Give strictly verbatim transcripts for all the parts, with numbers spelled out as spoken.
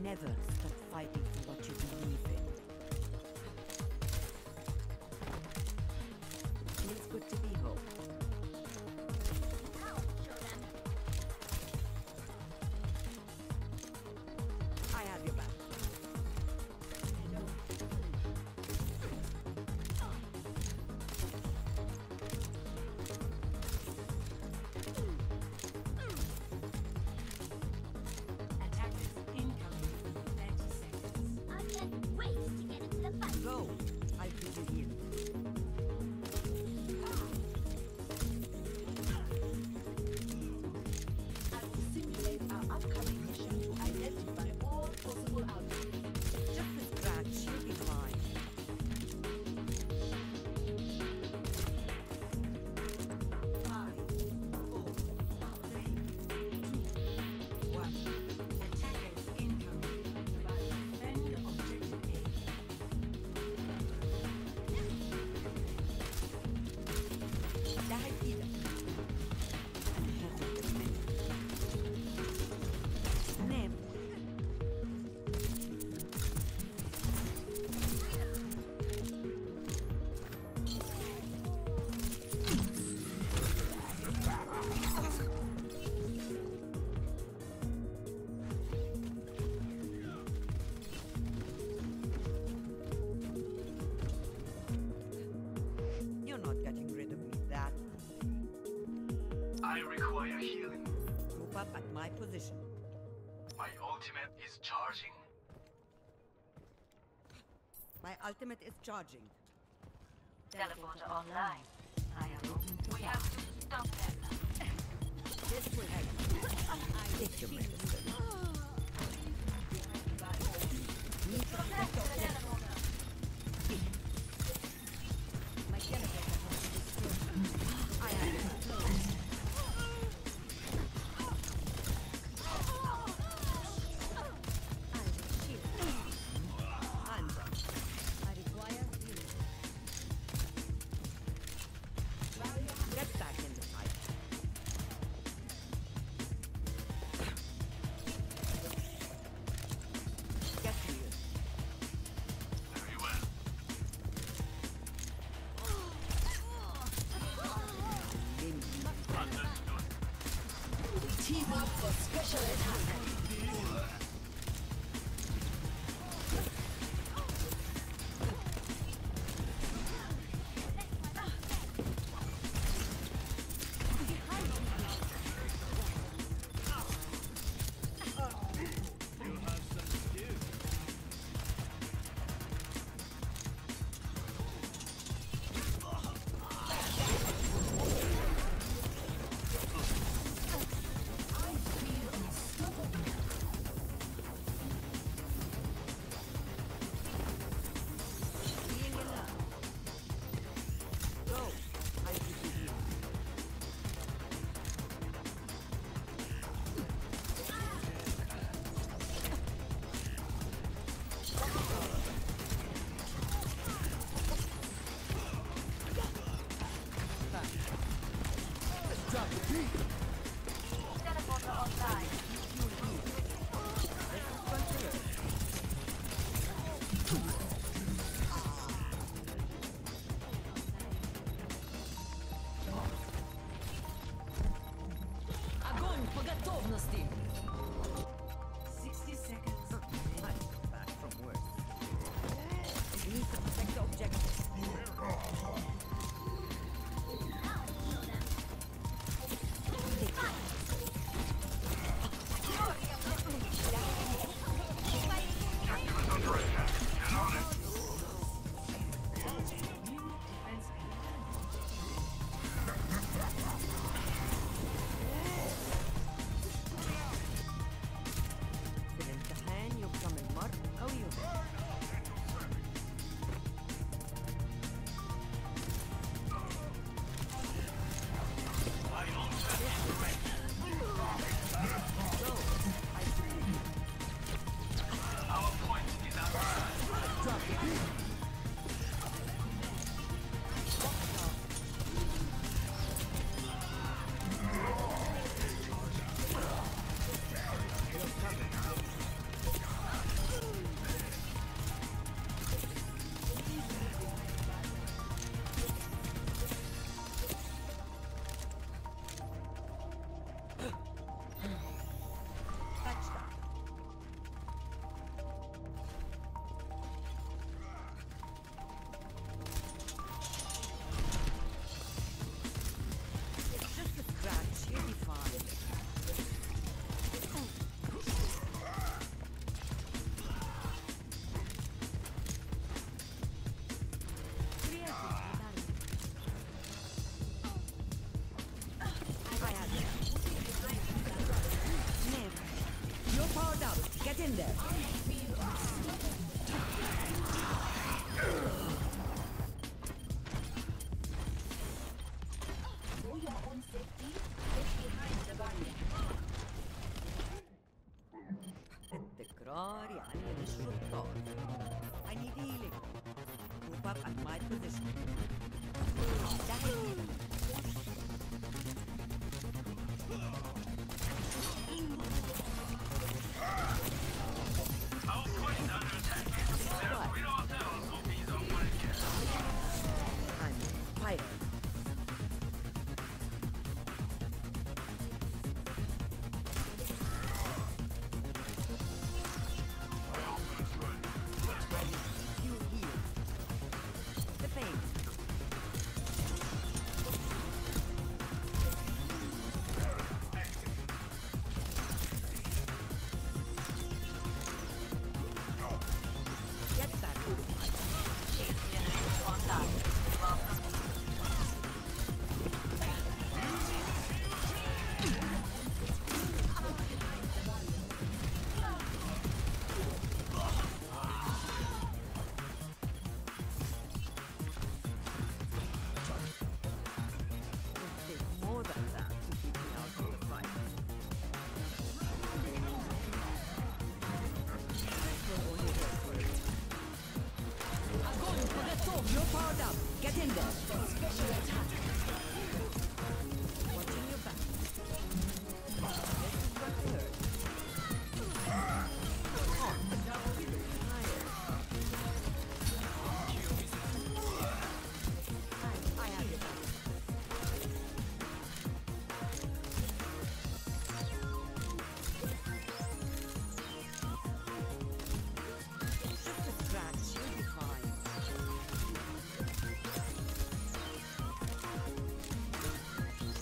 Never stop fighting for what you believe in. Feels good to be home. I have your back. Go. I'll do the healing. I will simulate our upcoming mission to identify all possible outcomes. Just a scratch, you'll be fine. Five, four, three, two, one. Attackers incoming. Defend objective A. Dahil kita. Ang hirap ng men. Nem. You're not getting rid of me that I require healing. Group up at my position. My ultimate is charging. My ultimate is charging. Teleporter online. I am open. We have to stop them. This will help. Take your medicine. Need to protect your teleporter. My generator has been destroyed. I have it. I will shield. Hands up. I require healing. Get back in the fight. Get to you. النار يعني للشطار. I need healing. Move up at my position. Die. Our point is under attack. Therefore, we ourselves will be the one again. I'm fire. You heal. The pain. Get back to the fight. Shield generator online. Welcome. It takes more than that to keep me out of the fight. Will only work for a bit. I'm going for the top. You're powered up. Get in there. Special attack. Watching your back. This is what I heard. Oh, tired. I, I have your back. Just a scratch. You'll be fine.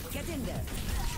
Get in there.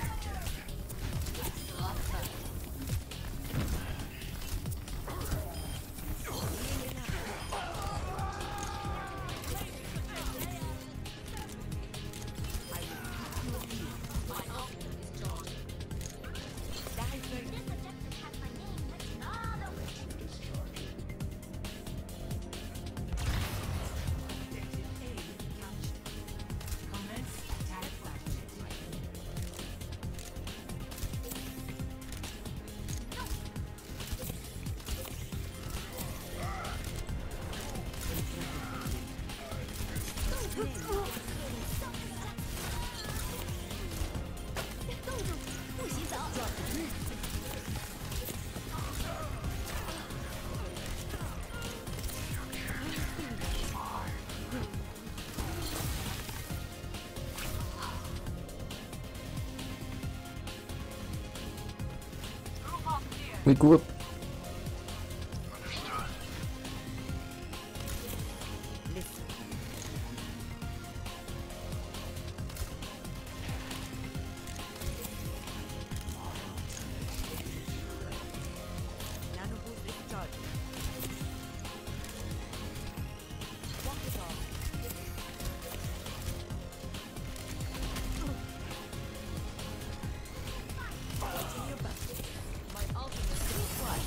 We group. Understood. Listen. Nano boost is charging. Walk it off. Watching your back. My ultimate is fly.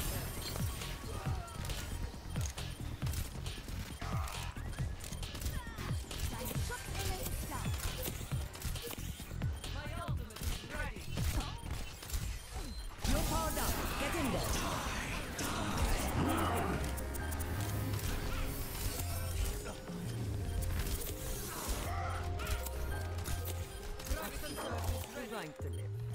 You're powered up. Get in there. Action surface designed to live.